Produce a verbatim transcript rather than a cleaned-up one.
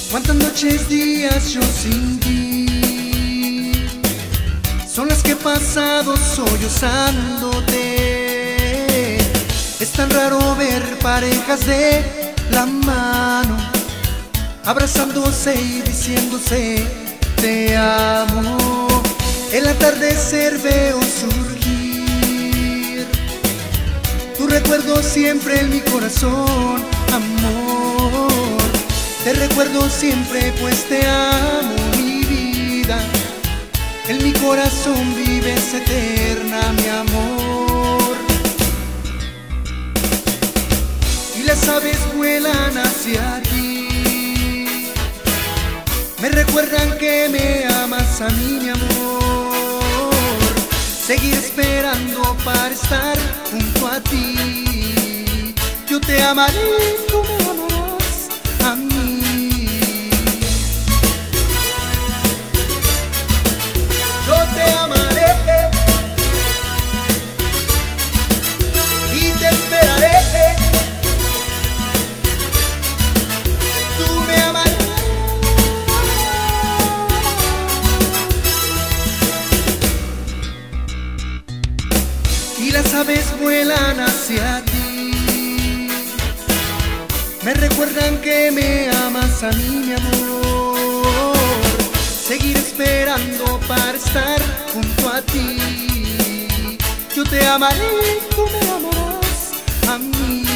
Cuántas noches, días yo sin ti son las que he pasado sollozándote. Es tan raro ver parejas de la mano abrazándose y diciéndose te amo. El atardecer veo surgir tu recuerdo siempre en mi corazón, amor. Te recuerdo siempre pues te amo, mi vida. En mi corazón vives eterna, mi amor. Y las aves vuelan hacia ti, me recuerdan que me amas a mí, mi amor. Seguir esperando para estar junto a ti. Yo te amaré, tú me amarás a mí. Yo te amaré y te esperaré. Tú me amarás. Y las aves vuelan hacia ti, me recuerdan que me amas a mí, mi amor. Seguir esperando para estar junto a ti. Yo te amaré, tú me amarás a mí.